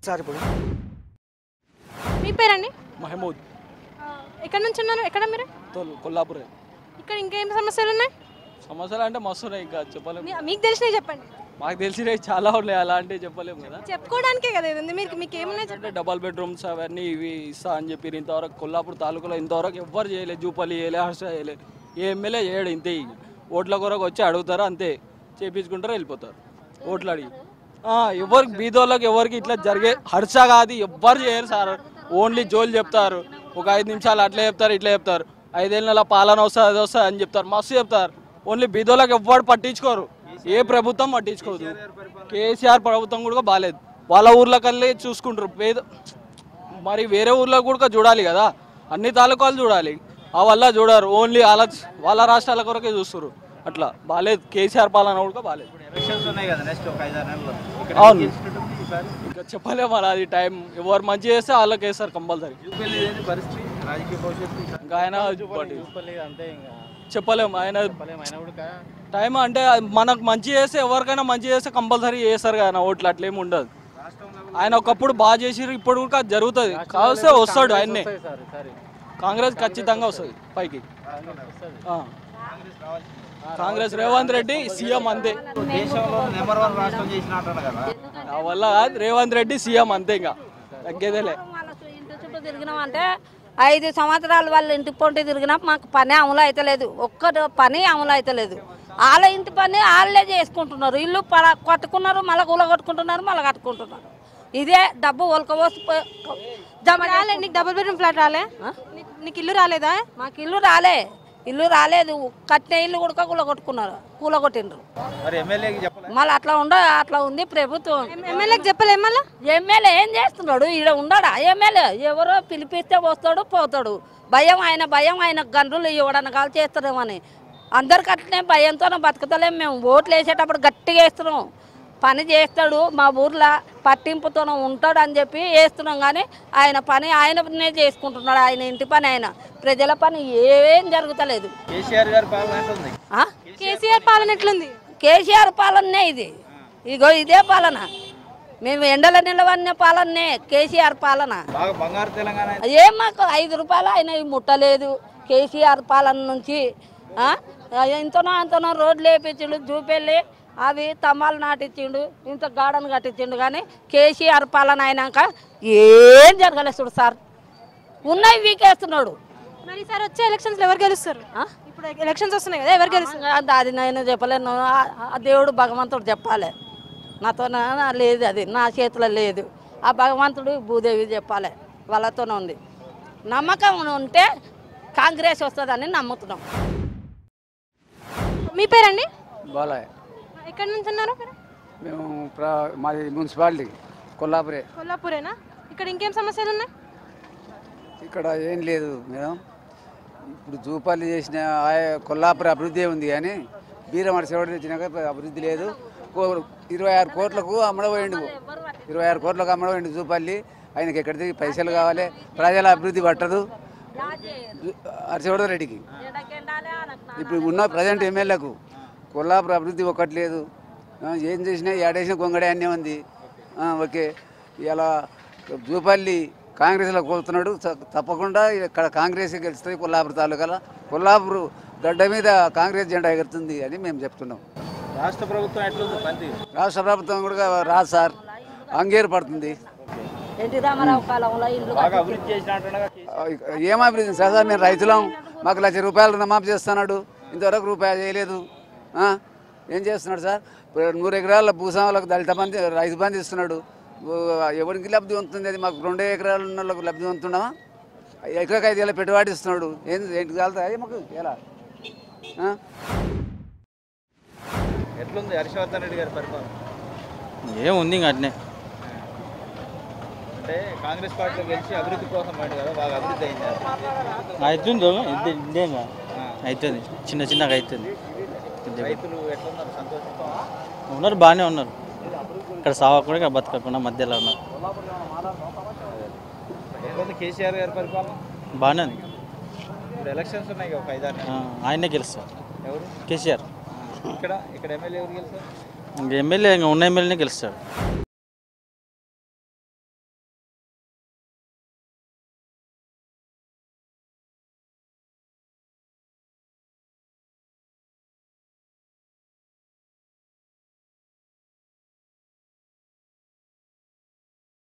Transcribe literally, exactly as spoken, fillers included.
Sir ఇప్పుడు మీ పేరండి? మహమూద్. ఎక్కడి నుంచి ఉన్నారు? ఎక్కడ మీరు? తోలు కొల్లాపురే. ఇక్కడ ఇంకేం సమస్యలు ఉన్నాయి? సమస్యలు అంటే మస్తు ఉన్నాయి, ఇంకా చెప్పలేము. మీ- మీకు తెలిసినవి చెప్పండి. మాకు తెలిసినవి చాలా ఉన్నాయి, అలాంటివి చెప్పలేము కదా. చెప్పుకోవడానికే కదా ఇది ఉంది. మీకు మీకు ఏమున్నాయి అంటే డబల్ బెడ్రూమ్స్ అవన్నీ ఇవి ఇస్తా అని చెప్పి ఇంతవరకు కొల్లాపూర్ తాలూకులో ఇంతవరకు ఎవ్వరు చేయలేదు. జూపల్లి చేయలే, హర్ష చేయలేదు, ఏ ఎమ్మెల్యే చేయడు. ఇంతే, ఓట్ల కొరకు వచ్చి అడుగుతారు, అంతే చేపించుకుంటారు, వెళ్ళిపోతారు ఓట్లు అడిగి. ఎవరికి బీదోళ్ళకి ఎవరికి ఇట్లా జరిగే హర్ష కాదు, ఎవ్వరు చేయరు సార్. ఓన్లీ జోలు చెప్తారు, ఒక ఐదు నిమిషాలు అట్లా చెప్తారు, ఇట్లా చెప్తారు. ఐదేళ్ళ పాలన వస్తుంది, అది వస్తుంది అని చెప్తారు, మస్తు చెప్తారు. ఓన్లీ బీదోళ్ళకి ఎవ్వరు పట్టించుకోరు, ఏ ప్రభుత్వం పట్టించుకోదు. కేసీఆర్ ప్రభుత్వం కూడా బాగాలేదు, వాళ్ళ ఊర్లకల్లే చూసుకుంటారు. పేద మరి వేరే ఊర్లో కూడా చూడాలి కదా, అన్ని తాలూకాలు చూడాలి, ఆ వల్ల చూడరు. ఓన్లీ వాళ్ళ వాళ్ళ రాష్ట్రాల కొరకే చూస్తారు. అట్లా బాగాలేదు, కేసీఆర్ పాలన కూడా బాగాలేదు. అవును, ఇంకా చెప్పలేము అలా, అది టైం. ఎవరు మంచి చేస్తే వాళ్ళకి వేస్తారు కంపల్సరీ. ఇంకా ఆయన చెప్పలేము, ఆయన టైం అంటే మనకు మంచి చేస్తే, ఎవరికైనా మంచి చేస్తే కంపల్సరీ చేస్తారు కదా ఓట్లు, అట్లేమి ఉండదు. ఆయన ఒకప్పుడు బాగా చేసిరు, ఇప్పుడు కూడా జరుగుతుంది. కావస్తే వస్తాడు ఆయన్నే, కాంగ్రెస్ ఖచ్చితంగా వస్తుంది పైకి. కాంగ్రెస్ రేవంత్ రెడ్డి సీఎం అంతే, వల్ల రేవంత్ రెడ్డి సీఎం అంతే, ఇంకా తగ్గేదేలే. ఇంటి చుట్టూ తిరిగినాం అంటే ఐదు సంవత్సరాలు వాళ్ళ ఇంటి పొంటి తిరిగినా మాకు పని అమలు అవుతలేదు, ఒక్క పని అమలు అవుతలేదు. వాళ్ళ ఇంటి పని వాళ్ళే చేసుకుంటున్నారు, ఇల్లు పడ కట్టుకున్నారు, మళ్ళీ కూల కొట్టుకుంటున్నారు, మళ్ళీ కట్టుకుంటున్నారు. ఇదే డబ్బు ఒలకపోసి జమ రాలే. నీకు డబుల్ బెడ్రూమ్ ఫ్లాట్ రాలే? నీకు- నీకు ఇల్లు రాలేదా? మాకు ఇల్లు రాలే, ఇల్లు రాలేదు. కట్టిన ఇల్లు కూడా కూల కొట్టుకున్నారు, కూల కొట్టిండ్రు. మళ్ళీ అట్లా ఉండ అట్లా ఉంది ప్రభుత్వం. ఎమ్మెల్యేకి చెప్పలే? మళ్ళీ ఎమ్మెల్యే ఏం చేస్తున్నాడు? ఈడ ఉండడా ఎమ్మెల్యే? ఎవరో పిలిపిస్తే వస్తాడు, పోతాడు. భయం, ఆయన భయం, ఆయన గండ్రులు ఇవ్వడానికి కాల్ చేస్తారేమని. అందరికి అట్లనే భయంతోనే బతుకుతలేము మేము. ఓట్లు వేసేటప్పుడు గట్టిగా వేస్తున్నాం, పని చేస్తాడు, మా ఊర్లో పట్టింపుతోనే ఉంటాడు అని చెప్పి వేస్తున్నాం. కానీ ఆయన పని ఆయననే చేసుకుంటున్నాడు, ఆయన ఇంటి పని ఆయన. ప్రజల పని ఏం జరుగుతలేదు. ఆ? కేసీఆర్ పాలన ఎట్లుంది? కేసీఆర్ పాలనే ఇది. ఇగో ఇదే పాలన, మేము ఎండల నిలవన్న పాలనే కేసీఆర్ పాలన. ఏం మాకు ఐదు రూపాయలు ఆయన ముట్టలేదు కేసీఆర్ పాలన నుంచి. ఇంతనో అంతనో రోడ్లు వేపించిండు, చూపెళ్ళి అవి తమ్మాలు నాటించిండు, ఇంత గార్డెన్ కట్టించిండు. కానీ కేసీఆర్ పాలన అయినాక ఏం జరగలేదు సార్. ఉన్నాయి వీకేస్తున్నాడు. మరి సార్ వచ్చే ఎలక్షన్స్లో ఎవరు గెలుస్తారు? ఇప్పుడు ఎలక్షన్స్ వస్తున్నాయి కదా, ఎవరు గెలుస్తారు? అది నేను చెప్పలేను, ఆ దేవుడు భగవంతుడు చెప్పాలి. నాతో లేదు, అది నా చేతిలో లేదు. ఆ భగవంతుడు భూదేవి చెప్పాలి, వాళ్ళతోనే ఉంది. నమ్మకం ఉంటే కాంగ్రెస్ వస్తుందని నమ్ముతున్నాం. మీ పేరండి? బాలయ్య. ఎక్కడి నుంచి ఉన్నారు? మేము మాది మున్సిపాలిటీ కొల్లాపురే. కొల్లాపూరేనా? ఇక్కడ ఇంకేం సమస్యలు ఉన్నాయి? ఇక్కడ ఏం లేదు మేడం, ఇప్పుడు జూపల్లి చేసిన కొల్లాపురి అభివృద్ధి ఉంది, కానీ బీరమడి సేవడి తెచ్చినాక అభివృద్ధి లేదు. ఇరవై ఆరు కోట్లకు అమ్మడపోయిండు, ఇరవై ఆరు కోట్లకు అమ్మడపోయిండు జూపల్లి. ఆయనకి ఎక్కడికి పైసలు కావాలి, ప్రజల అభివృద్ధి పట్టదు హర్షవర్ధన్ రెడ్డికి. ఇప్పుడు ఉన్న ప్రజెంట్ ఎమ్మెల్యేకు కొల్లాపురం అభివృద్ధి ఒకటి లేదు, ఏం చేసినా ఏడేసిన గొంగడే అన్నీ ఉంది. ఓకే, ఇలా జూపల్లి కాంగ్రెస్లో కోరుతున్నాడు, తప్పకుండా ఇక్కడ కాంగ్రెస్ గెలుస్తుంది. కొల్లాపురం తాలూకాలో కొల్లాపురం గడ్డ మీద కాంగ్రెస్ జెండా ఎగురుతుంది అని మేము చెప్తున్నాం. రాష్ట్ర ప్రభుత్వం ఎట్లుంది? రాష్ట్ర ప్రభుత్వం కూడా రాదు సార్, అంగేరు పడుతుంది. ఎన్టీ రామారావు కాలంలో ఇల్లు ఏం అభివృద్ధి సార్? మేము రైతులం, మాకు లక్ష రూపాయలు రుణమాఫీ చేస్తున్నాడు, ఇంతవరకు రూపాయలు చేయలేదు. ఏం చేస్తున్నాడు సార్? నూరు ఎకరాల భూస్వాములకు దళిత బంధి, రైతు బంధు ఇస్తున్నాడు. ఎవరికి లబ్ధి పొందుతుంది? అది మాకు రెండు ఎకరాలు ఉన్న వాళ్ళకు లబ్ధి పొందుతున్నామా? ఎకరాకి ఐదు వేల పెట్టుబడి ఇస్తున్నాడు, ఏంటి ఏంటి కాలుతాయి మాకు ఎలా? ఎట్లుంది హర్షవర్ధన్ రెడ్డి గారి పరిపాలన? ఏముంది ఇంకా అట్నే. అంటే కాంగ్రెస్ పార్టీలో గెలిచి అభివృద్ధి కోసం పడి కదా, బాగా అభివృద్ధి అయింది. అవుతుంది ఇదేగా అవుతుంది, చిన్న చిన్నగా అవుతుంది. రైతులు ఎట్లున్నారు? సంతోషంగా ఉన్నారు, బాగానే ఉన్నారు. ఇక్కడ సావకుండా ఇక్కడ బతకకుండా మధ్యలో ఉన్నారు. ఎట్లుంది కేసీఆర్ గారి పరిపాలన? బాగానే ఉంది. ఇప్పుడు ఎలక్షన్స్ ఉన్నాయి ఒక ఐదారు, ఆయనే గెలుస్తారు. ఎవరు? కేసీఆర్. ఇక్కడ ఇక్కడ ఎమ్మెల్యే ఎవరు గెలుస్తారు? ఎమ్మెల్యే ఇంకా ఉన్న ఎమ్మెల్యేనే గెలుస్తాడు.